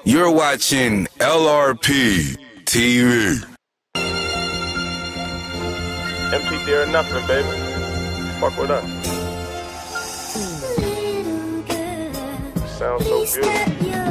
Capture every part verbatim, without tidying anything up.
You're watching L R P T V. M P D or nothing, baby. Fuck with us. Sounds so good.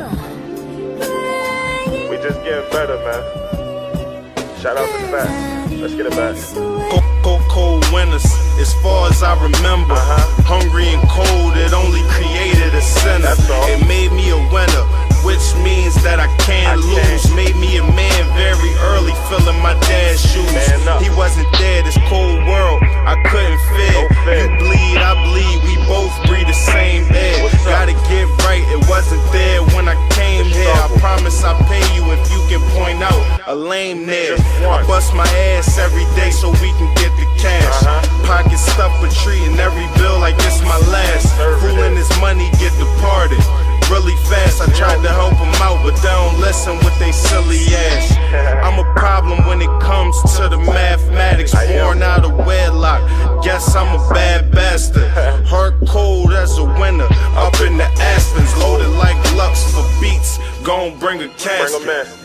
We just getting better, man. Shout out to Fat. Let's get it back. Cold, cold winters, as far as I remember. Uh-huh. Hungry and cold, it only created a sinner. That's all. It made me a winner, which means that I can't I lose. can't. Made me a man very early, filling my dad's shoes. Man up. He wasn't there, this cold world, I couldn't fit. No fit. You bleed, I bleed, we both breathe the same air. What's up? Gotta get right, it wasn't there when I came here. I Struggle. promise I'll pay you if you can point out a lame there. Just one. I bust my ass every day so we can get the cash. Uh-huh. Pocket stuff for treating every bill like it's my last. Fooling his money, get departed really fast. I tried to help him out, but they don't listen with they silly ass. I'm a problem when it comes to the mathematics. I am. Born out of wedlock, guess I'm a bad bastard. Heart cold as a winter, up in the Aspens, loaded like Lux for beats. Gon' bring a Bring casket. them in.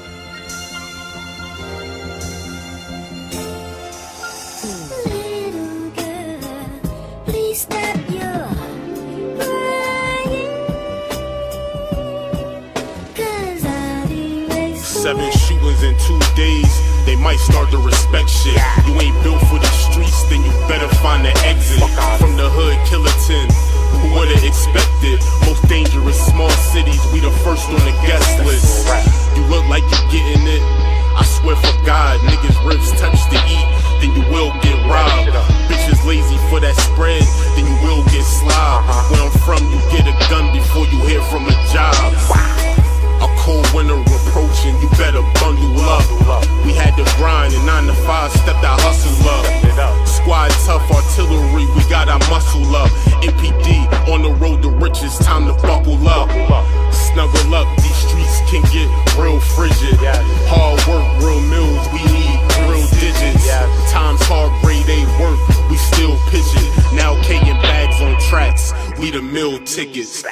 Seven shootings in two days, they might start to respect shit. You ain't built for these streets, then you better find an exit. From the hood, Killerton, who would've expected? Most dangerous small cities, we the first on the guest list. You look like you're getting it, I swear for God, niggas ribs touch to eat, then you will get robbed. Bitches lazy for that spread, then you will get slobbed. Where I'm from, you get a gun before you hear from a job. A cold winter approaching, you better bundle up. We had to grind and nine to five stepped our hustle up. Squad tough artillery, we got our muscle up. M P D on the road to riches, time to buckle up. Snuggle up, these streets can get real frigid. Hard work, real mills, we need real digits. Times hard, grade A work, we still pitch it. Now K and bags on tracks, we the mill tickets.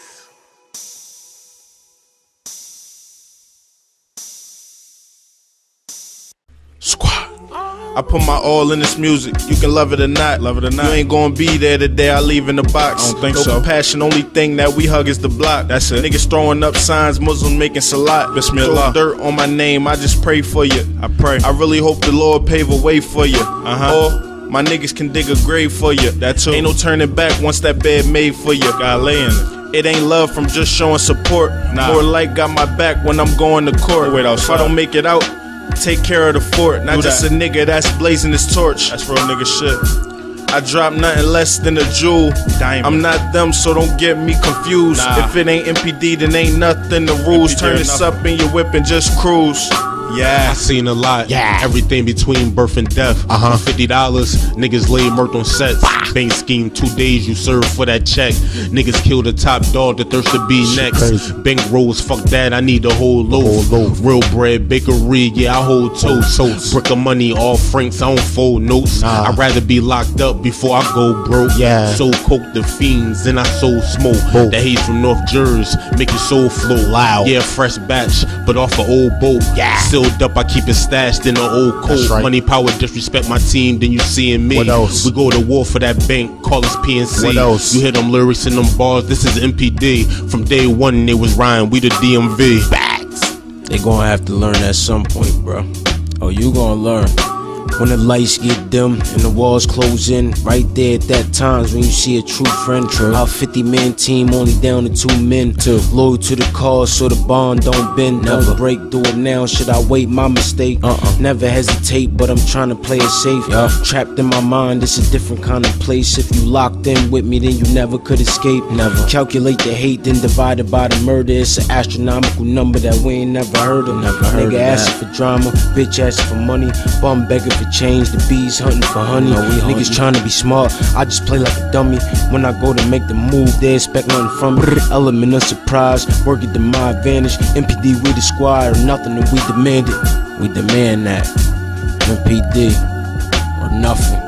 Squad. I put my all in this music. You can love it or not. Love it or not. You ain't gonna be there today. I leave in the box. I don't think no so. Compassion, only thing that we hug is the block. That's it. Niggas throwing up signs, Muslims making salat. Bismillah. Throw dirt on my name. I just pray for you. I pray. I really hope the Lord pave a way for you. Uh huh. Or my niggas can dig a grave for you. That too. Ain't no turning back once that bed made for you. Gotta lay in it. It ain't love from just showing support. Nah. More like got my back when I'm going to court. Wait outside. If I don't make it out, take care of the fort, not just a nigga that's blazing his torch. That's real nigga shit. I drop nothing less than a jewel. Diamond. I'm not them, so don't get me confused. Nah. If it ain't M P D, then ain't nothing. The rules. Turn this up in your whip and just cruise. Yeah, I seen a lot. Yeah, everything between birth and death. Uh huh. Fifty dollars, niggas laid murked on sets. Bank scheme, two days you serve for that check. Niggas kill the top dog, the thirst to be next. Bank rolls, fuck that, I need the whole loaf. loaf. Real bread, bakery, yeah I hold toast. toast. Brick of money, all franks, I don't fold notes. Nah. I'd rather be locked up before I go broke. Yeah. So coke the fiends, and I sold smoke. Both. That haze from North Jersey, make your soul flow loud. Yeah, fresh batch, but off an old boat. Yeah. Sealed up, I keep it stashed in an old coat. Right. Money, power, disrespect my team, then you seeing me. What else? We go to war for that bank, call us P N C. What else? You hear them lyrics and them bars, this is M P D. From day one, they was Ryan, we the D M V. Facts. They gonna have to learn at some point, bro. Oh, you gonna learn. When the lights get dim and the walls close in, right there at that time's when you see a true friend. True. Our fifty man team only down to two men. Two. Loyal to the cause so the bond don't bend. Never. Don't break, do it now, should I wait, my mistake. Uh-uh. Never hesitate, but I'm trying to play it safe. Yeah. Trapped in my mind, it's a different kind of place. If you locked in with me, then you never could escape. Never. Calculate the hate, then divided by the murder. It's an astronomical number that we ain't never heard of. Never heard Nigga asking for drama, bitch asking for money, bum begging for change, the bees hunting for honey. No, niggas trying to be smart, I just play like a dummy. When I go to make the move, they expect nothing from me. Element of surprise, work it to my advantage. M P D, we the squad, or nothing that we demand it. We demand that. M P D, or nothing.